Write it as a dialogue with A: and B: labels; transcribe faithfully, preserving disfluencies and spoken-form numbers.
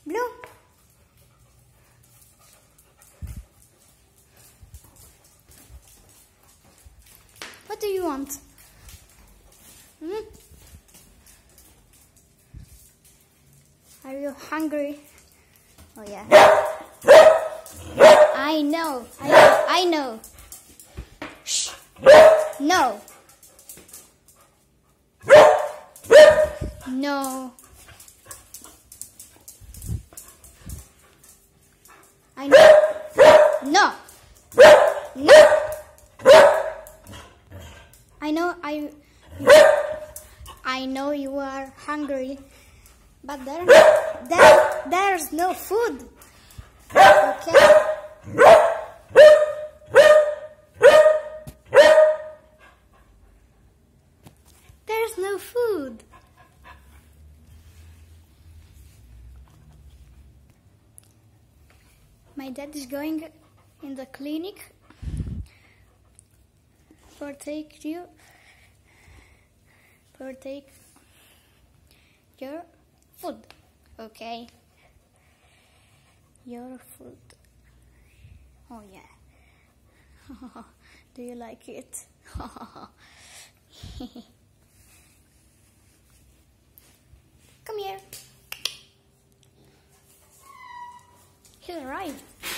A: Blue. What do you want? Hmm? Are you hungry? Oh yeah. I know. I know. I know. Shh. No. No. I know. No. No. I know I I know you are hungry, but there there there's no food. Okay? There's no food. My dad is going in the clinic for take you for take your food. Okay, your food. Oh yeah. Do you like it? Come here. He's arrived.